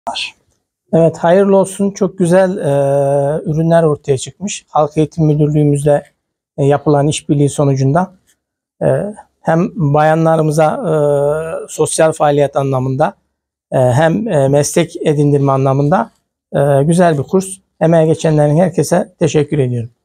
Evet, hayırlı olsun. Çok güzel ürünler ortaya çıkmış. Halk Eğitim Müdürlüğümüzle yapılan işbirliği sonucunda hem bayanlarımıza sosyal faaliyet anlamında hem meslek edindirme anlamında güzel bir kurs. Emeğe geçenlerin herkese teşekkür ediyorum.